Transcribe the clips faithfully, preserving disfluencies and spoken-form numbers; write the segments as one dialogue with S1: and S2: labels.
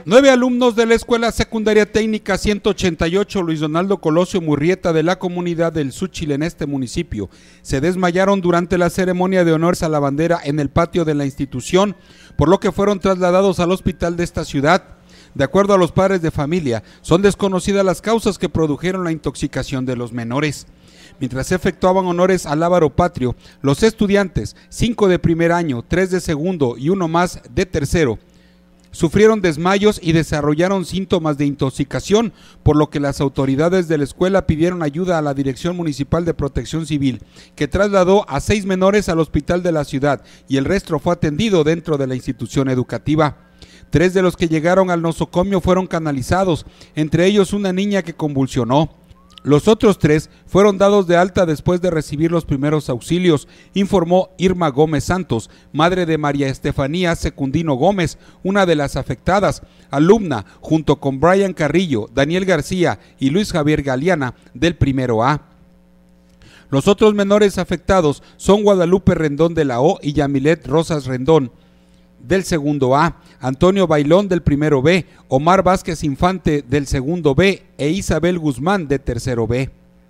S1: Nueve alumnos de la Escuela Secundaria Técnica ciento ochenta y ocho Luis Donaldo Colosio Murrieta de la comunidad del Xúchil en este municipio se desmayaron durante la ceremonia de honores a la bandera en el patio de la institución, por lo que fueron trasladados al hospital de esta ciudad. De acuerdo a los padres de familia, son desconocidas las causas que produjeron la intoxicación de los menores. Mientras se efectuaban honores al lábaro patrio, los estudiantes, cinco de primer año, tres de segundo y uno más de tercero, sufrieron desmayos y desarrollaron síntomas de intoxicación, por lo que las autoridades de la escuela pidieron ayuda a la Dirección Municipal de Protección Civil, que trasladó a seis menores al hospital de la ciudad y el resto fue atendido dentro de la institución educativa. Tres de los que llegaron al nosocomio fueron canalizados, entre ellos una niña que convulsionó. Los otros tres fueron dados de alta después de recibir los primeros auxilios, informó Irma Gómez Santos, madre de María Estefanía Secundino Gómez, una de las afectadas, alumna, junto con Brian Carrillo, Daniel García y Luis Javier Galeana, del primero A. Los otros menores afectados son Guadalupe Rendón de la O y Yamilet Rosas Rendón, del segundo A, Antonio Bailón del primero B, Omar Vázquez Infante del segundo B e Isabel Guzmán de tercero B.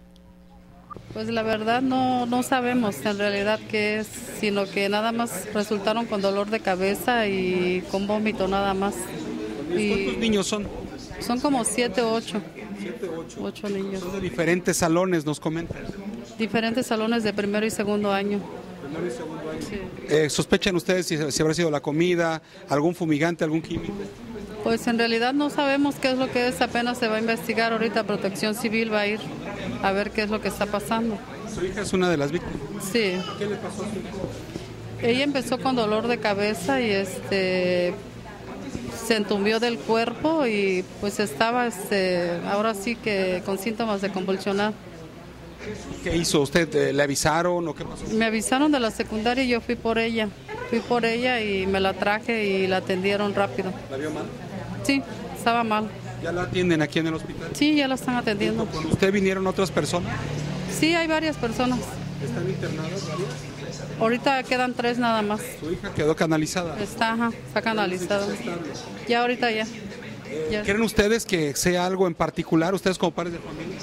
S2: Pues la verdad no, no sabemos en realidad qué es, sino que nada más resultaron con dolor de cabeza y con vómito nada más.
S1: Y ¿cuántos niños son?
S2: Son como siete o ocho.
S1: Siete, ocho.
S2: Ocho niños.
S1: Son de diferentes salones, nos comentan.
S2: Diferentes salones de primero y segundo año.
S1: Primero y segundo año.
S2: Sí.
S1: Eh, ¿Sospechan ustedes si, si habrá sido la comida, algún fumigante, algún químico?
S2: Pues en realidad no sabemos qué es lo que es, apenas se va a investigar, ahorita Protección Civil va a ir a ver qué es lo que está pasando.
S1: ¿Su hija es una de las víctimas?
S2: Sí.
S1: ¿Qué le pasó a su hija?
S2: Ella empezó con dolor de cabeza y este se entumbió del cuerpo y pues estaba este, ahora sí que con síntomas de convulsionar.
S1: ¿Qué hizo usted? ¿Le avisaron o qué pasó?
S2: Me avisaron de la secundaria y yo fui por ella. Fui por ella y me la traje y la atendieron rápido.
S1: ¿La vio mal?
S2: Sí, estaba mal.
S1: ¿Ya la atienden aquí en el hospital?
S2: Sí, ya la están atendiendo.
S1: ¿Con usted vinieron otras personas?
S2: Sí, hay varias personas.
S1: ¿Están internadas varias?
S2: Ahorita quedan tres nada más.
S1: ¿Su hija quedó canalizada?
S2: Está, ajá, está canalizada. Ya ahorita ya. ya.
S1: ¿Creen ustedes que sea algo en particular, ustedes como padres de familia?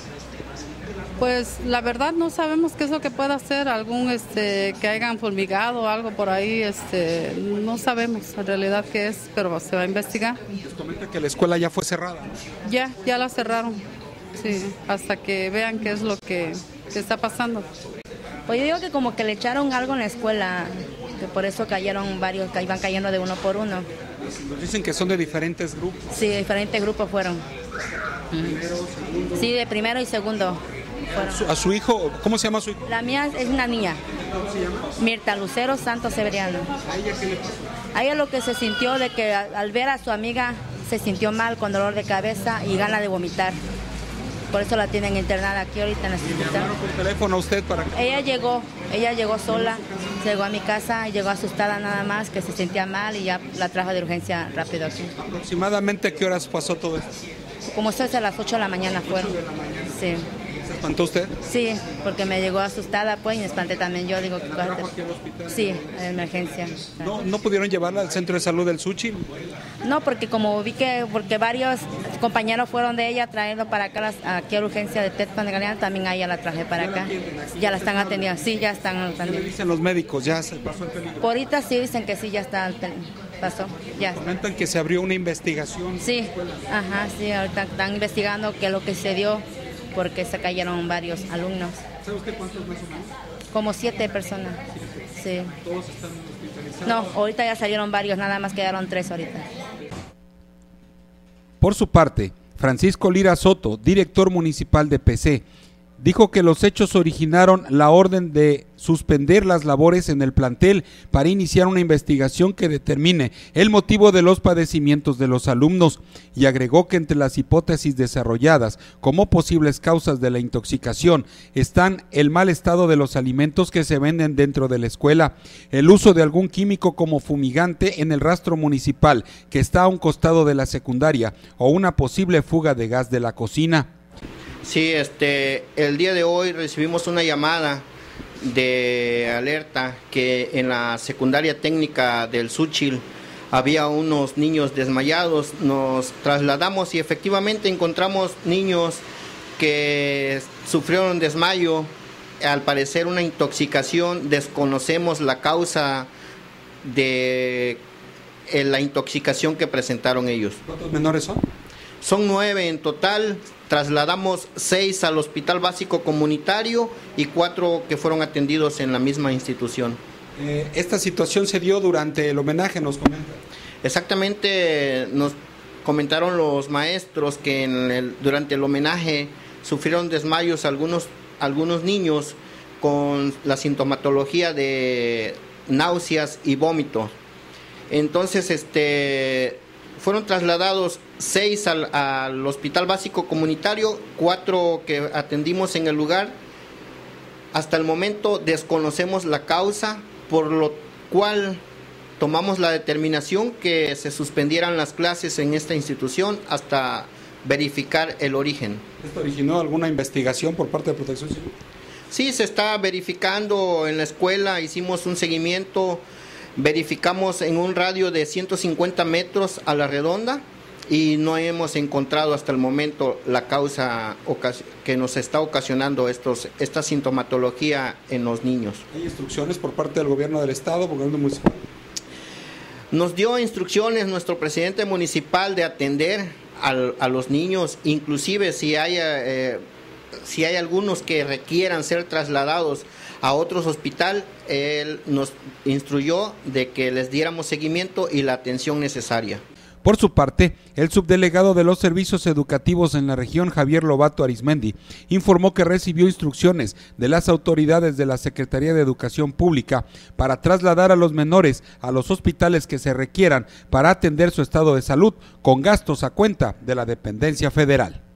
S2: Pues la verdad no sabemos qué es lo que pueda hacer, algún este que hayan fulmigado o algo por ahí, este no sabemos en realidad qué es, pero se va a investigar.
S1: Les comenta que la escuela ya fue cerrada.
S2: Ya, ya la cerraron, sí, hasta que vean qué es lo que, que está pasando.
S3: Pues yo digo que como que le echaron algo en la escuela, que por eso cayeron varios, que iban cayendo de uno por uno.
S1: Nos dicen que son de diferentes grupos.
S3: Sí, diferentes grupos fueron.
S1: Primero, segundo.
S3: Sí, de primero y segundo.
S1: ¿A su, ¿A su hijo? ¿Cómo se llama su hijo?
S3: La mía es una niña.
S1: ¿Cómo se llama?
S3: Mirta Lucero Santos Severiano.
S1: ¿A ella qué le pasó?
S3: A ella lo que se sintió de que al ver a su amiga se sintió mal con dolor de cabeza y gana de vomitar. Por eso la tienen internada aquí ahorita en el hospital.
S1: ¿Le llamaron por teléfono a usted para que...
S3: Ella llegó, ella llegó sola, llegó a mi casa y llegó asustada nada más, que se sentía mal y ya la trajo de urgencia rápido aquí.
S1: ¿Aproximadamente a qué horas pasó todo esto?
S3: Como esto es a las ocho de la mañana fueron. Sí.
S1: ¿Se espantó usted?
S3: Sí, porque me llegó asustada, pues, y me espanté también yo, digo,
S1: ¿La trajo aquí al hospital?
S3: sí, en emergencia.
S1: ¿No, ¿No pudieron llevarla al centro de salud del Xúchil?
S3: No, porque como vi que, porque varios compañeros fueron de ella a traerlo para acá, las, aquí a la urgencia de Tetpan de Galeana, también a ella la traje para acá. Ya la están atendiendo, sí, ya están atendiendo.
S1: ¿Qué le dicen los médicos? ¿Ya se pasó el peligro?
S3: Por ahorita sí dicen que sí, ya está, pasó, ya.
S1: Comentan que se abrió una investigación.
S3: Sí, ajá, sí, ahorita están investigando qué es lo que se dio, porque se cayeron varios alumnos.
S1: ¿Sabe usted cuántos más o menos?
S3: Como siete personas, sí.
S1: ¿Todos están hospitalizados?
S3: No, ahorita ya salieron varios, nada más quedaron tres ahorita.
S1: Por su parte, Francisco Lira Soto, director municipal de P C, dijo que los hechos originaron la orden de suspender las labores en el plantel para iniciar una investigación que determine el motivo de los padecimientos de los alumnos, y agregó que entre las hipótesis desarrolladas como posibles causas de la intoxicación están el mal estado de los alimentos que se venden dentro de la escuela, el uso de algún químico como fumigante en el rastro municipal que está a un costado de la secundaria o una posible fuga de gas de la cocina.
S4: Sí, este, el día de hoy recibimos una llamada de alerta que en la secundaria técnica del Xúchil había unos niños desmayados. Nos trasladamos y efectivamente encontramos niños que sufrieron desmayo, al parecer una intoxicación. Desconocemos la causa de eh, la intoxicación que presentaron ellos.
S1: ¿Cuántos menores son?
S4: Son nueve en total. Trasladamos seis al Hospital Básico Comunitario y cuatro que fueron atendidos en la misma institución.
S1: Eh, esta situación se dio durante el homenaje, nos comenta.
S4: Exactamente, nos comentaron los maestros que en el, durante el homenaje sufrieron desmayos algunos, algunos niños con la sintomatología de náuseas y vómito. Entonces, este, fueron trasladados seis al, al Hospital Básico Comunitario, cuatro que atendimos en el lugar. Hasta el momento desconocemos la causa, por lo cual tomamos la determinación que se suspendieran las clases en esta institución hasta verificar el origen.
S1: ¿Esto originó alguna investigación por parte de Protección Civil?
S4: Sí, se está verificando en la escuela, hicimos un seguimiento, verificamos en un radio de ciento cincuenta metros a la redonda y no hemos encontrado hasta el momento la causa que nos está ocasionando estos, esta sintomatología en los niños.
S1: ¿Hay instrucciones por parte del gobierno del estado, gobierno municipal?
S4: Nos dio instrucciones nuestro presidente municipal de atender al, a los niños, inclusive si hay, eh, si hay algunos que requieran ser trasladados a otros hospitales, él nos instruyó de que les diéramos seguimiento y la atención necesaria.
S1: Por su parte, el subdelegado de los servicios educativos en la región, Javier Lobato Arismendi, informó que recibió instrucciones de las autoridades de la Secretaría de Educación Pública para trasladar a los menores a los hospitales que se requieran para atender su estado de salud, con gastos a cuenta de la dependencia federal.